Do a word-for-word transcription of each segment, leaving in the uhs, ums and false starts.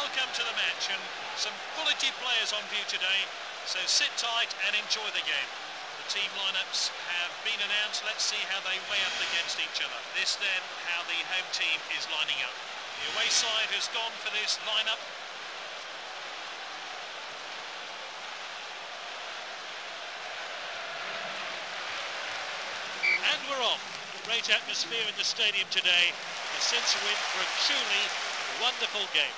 welcome to the match, and some quality players on view today, so sit tight and enjoy the game. The team lineups have been announced. Let's see how they weigh up against each other. This then, how the home team is lining up. The away side has gone for this lineup. And we're off. Great atmosphere in the stadium today. A sense of win for a truly wonderful game.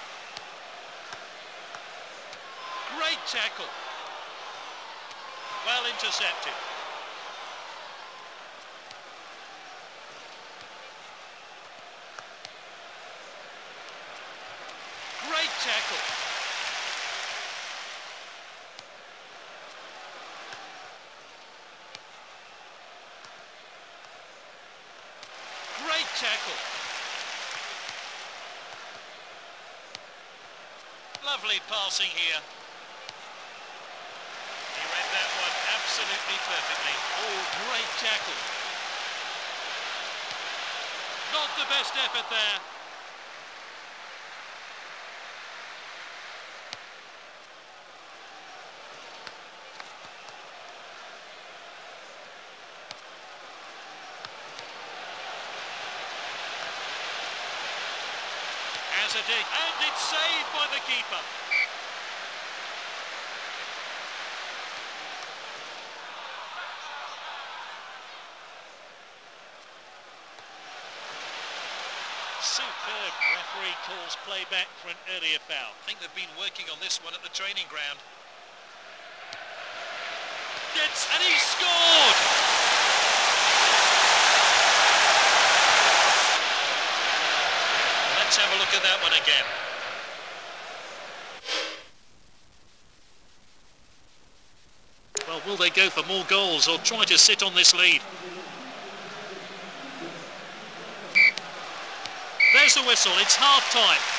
Great tackle. Well intercepted. Great tackle. Great tackle. Lovely passing here. He read that one absolutely perfectly. Oh, great tackle. Not the best effort there. Has a dig, and it's saved by the keeper. Superb. Referee calls play back for an earlier foul. I think they've been working on this one at the training ground. Gets, and he scored! Let's have a look at that one again. Well, will they go for more goals or try to sit on this lead? There's the whistle, it's half time.